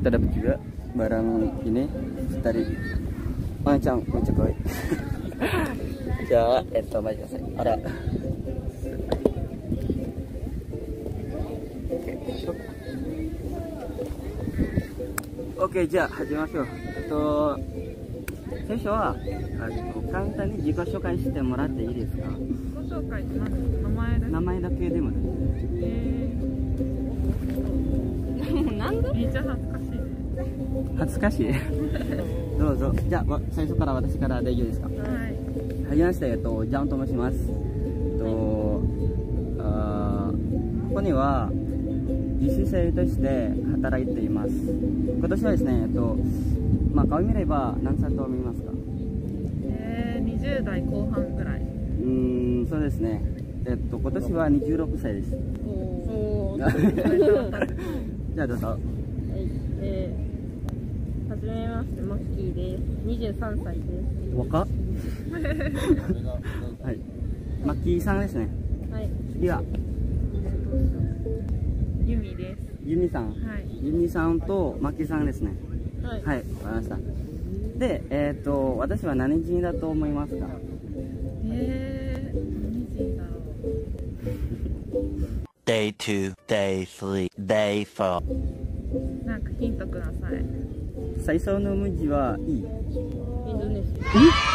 kita dapat juga barang ini dari Mancang, Mecekoi. Ya, itu aja saya. Ada. Oke, じゃあ始めましょう。最初は簡単に自己紹介してもらっていいですか？ 自己紹介って名前だけでもね。 なんで？めっちゃ恥ずかしいね。 恥ずかしい。どうぞ。じゃあ最初から私から大丈夫ですか？はい。はじめまして、ジャンと申します。ここには実習生として働いています。今年はですね、顔見れば何歳と思いますか ？20代後半ぐらい。 そうですね。今年は26歳です。おじゃあどうぞ。はい、 はじめまして、マッキーです。23歳です。 若っはい。マッキーさんですね。はい。次はユミです。 ユミさん。はい。ユミさんとマッキーさんですね。はい。はい、わかりました。で、私は何人だと思いますか？ 何人だろう。 Day 2, Day 3, Day 4。 なんかヒントください。 最初の文字はいい。インドネシ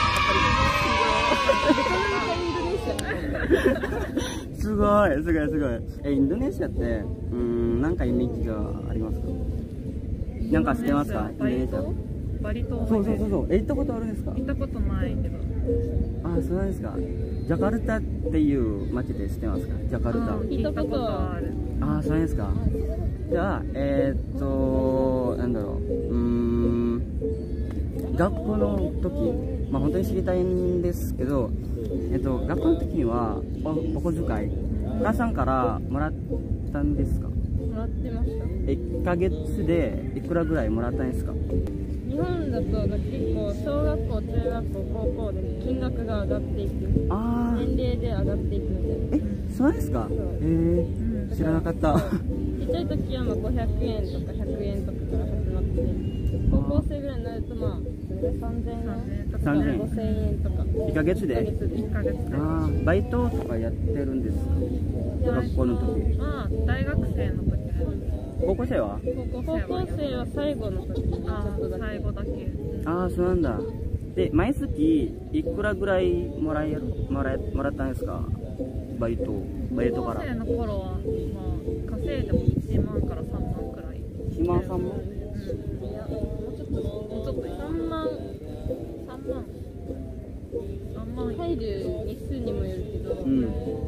ア。すごい、すごい、すごい。インドネシアって、なんかイメージがありますか？なんか知ってますか？インドネシア。 バリ島。 そう。行ったことあるんですか？ 行ったことないけど。 あ、そうなんですか。ジャカルタっていう街で知ってますか？ジャカルタ。 行ったことある。 あ、そうなんですか。じゃあ、なんだろう。学校の時、本当に知りたいんですけど、学校の時にはお小遣い、お母さんからもらったんですか？ もらってました。 1ヶ月でいくらぐらいもらったんですか？ 日本だと結構小学校、中学校、高校で金額が上がっていく。年齢で上がっていくみたいな。 そうですか？知らなかった。ちっちゃい時は500円とか100円とかから始まって、高校生ぐらいになると3000円とか5000円とか。 1ヶ月で ？1ヶ月で。 バイトとかやってるんですか？学校の時。 大学生の時。 高校生は？ 高校生は最後の時。 最後だけ。 そうなんだ。で、毎月いくらぐらいもらったんですか？バイトから。 高校生の頃は、稼いでも1万から3万くらい。 1万3万？ もうちょっと3万入る日数にもよるけど、5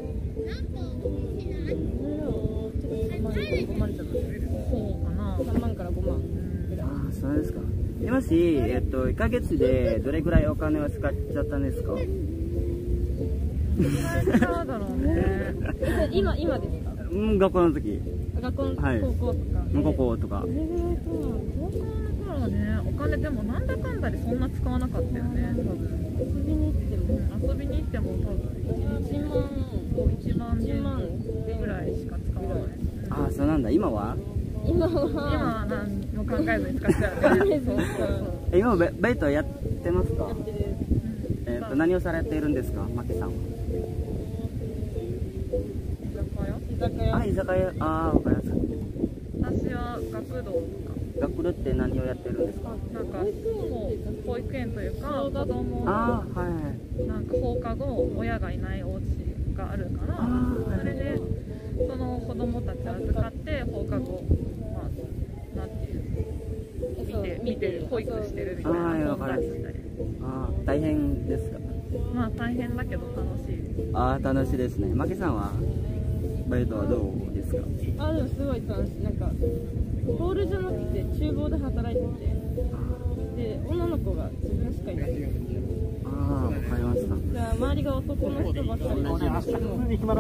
万じゃないそうかな。3万から5万。 そうですか。もし、1ヶ月でどれぐらいお金を使っちゃったんですか？ どれぐらい使うだろうね。 今ですか？ 学校の時。 高校とか。 高校とか。 高校の頃ね、お金でもなんだかんだでそんな使わなかったよね。多分。遊びに行っても多分1万ぐらいしか使わない。 そうなんだ。今は何も考えずに使っちゃうね。 今バイトやってますか？何をされているんですか、マキさんは？居酒屋。わかります。 私は学童とか。 学童って何をやってるんですか？ なんか保育園というか子供のなんか放課後親がいないお家があるから、それでその子供たちを預かって放課後なんていう見て保育してるみたいな存在したり。 大変ですか？ 大変だけど楽しいです。 楽しいですね。マキさんはバイトはどうですか？ でもすごい楽しい。なんかホールじゃなくて厨房で働いてて、で女の子が自分しかいない。 わかりました。 じゃあ周りが男の人ばっかりで、もういないんですけど、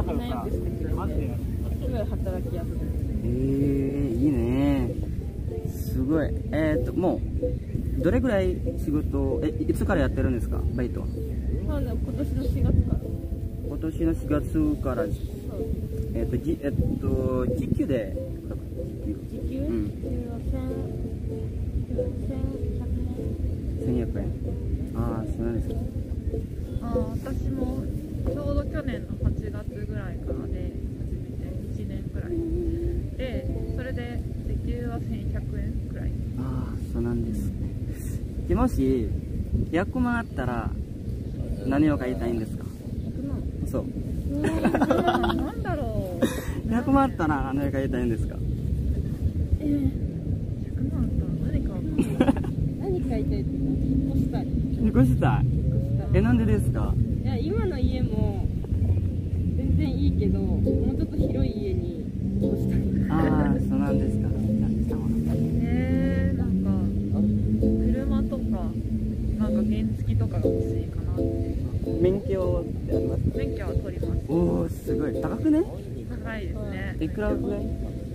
すごい働きやすい。 いいね。すごい。もうどれぐらい仕事いつからやってるんですか、バイトは？ 今年の4月から。 今年の4月から。時給で。 時給は 1100円。ああ、そうなんですか。 私もちょうど去年の8月ぐらいからで始めて1年くらいで、それで時給は1100円くらい。 ああ、そうなんですね。でもし100万あったら何を買いたいんですか？ 100万。 そう。 なんだろう。 100万あったら何を買いたいんですか ？100万あったら何買うかな。 何買いたいっていうか、引っ越したい。 引っ越したい。なんでですか？ いや、今の家も全然いいけど、もうちょっと広い家に引っ越したい。 ああ、そうなんですか。 なんか車とかなんか原付とかが欲しいかなって。 免許ってあります？ 免許は取ります。 おお、すごい。高くね？ 高いですね。 いくらぐらい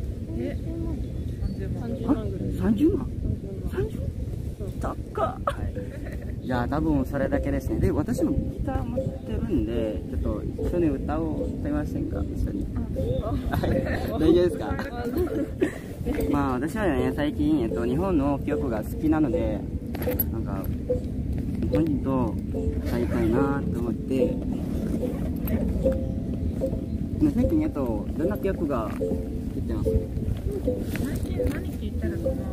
？30万。 30万ぐらい。 30万 30？ 高っ。いや、多分それだけですね。で、私もギター持ってるんで、ちょっと一緒に歌を歌いませんか？一緒に。大丈夫ですか？まあ私はね、最近、日本の曲が好きなので、なんか日本人と歌いたいなと思って、最近どんな曲が聴いてます？ 最近何聴いてるかな？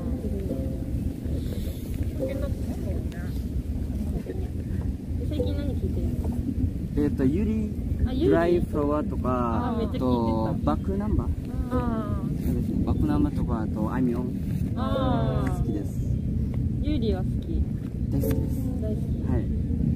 最近何聞いてるの？ ユリドライフラワーとか、 めっちゃ聞いてた。 バックナンバー、そうですね、バックナンバーとか、あとあいみょん好きです。 ユーリは好き？ 大好きです。 大好き。 はい。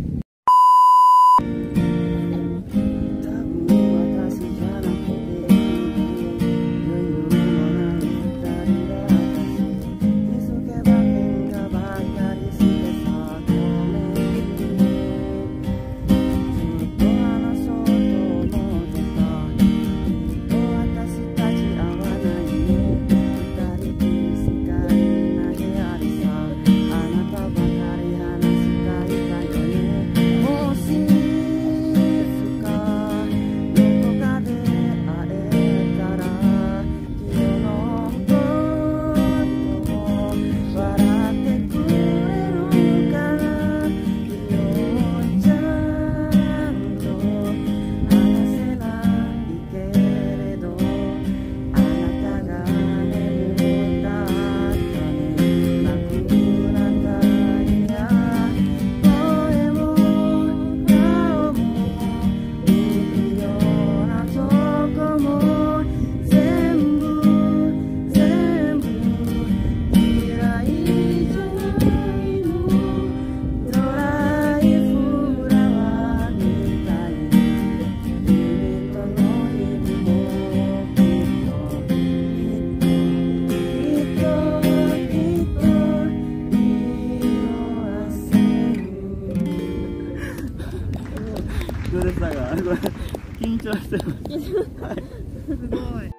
どうでしたか？緊張してます。 すごい。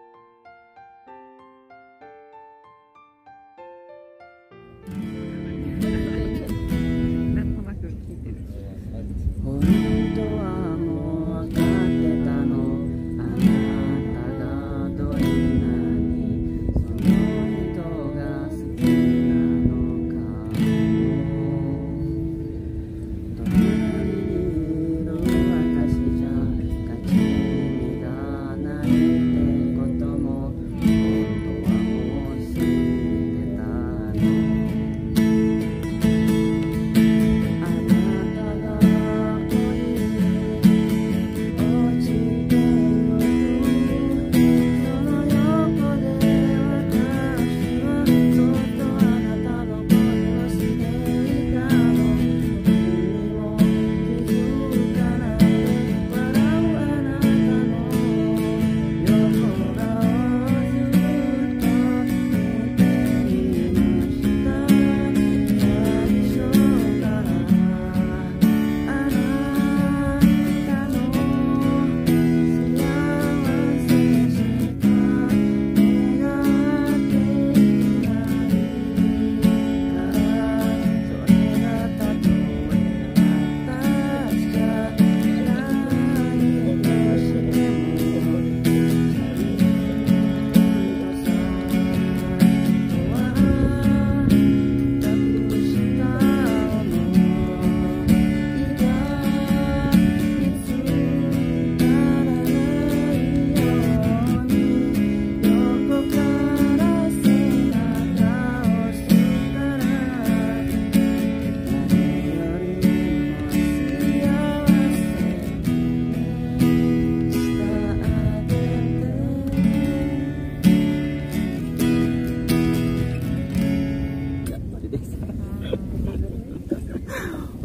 本当はもう分かってたの、あなたがどんなにその人が好きなのか。隣にいる私じゃ勝ち目がないってこと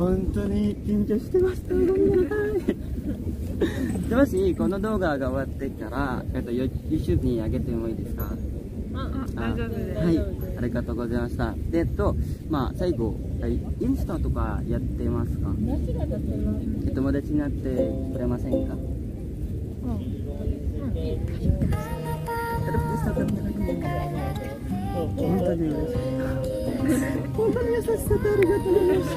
本当に緊張してました。ごめんなさい。でもしこの動画が終わってから、YouTube に上げてもいいですか？ 大丈夫です。 はい、ありがとうございました。で、まあ、最後、インスタとかやってますか？友達になってくれませんか？本当に嬉しい。本当に優しさとありがとうございました。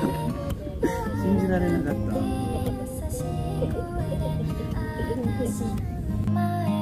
信じられなかった。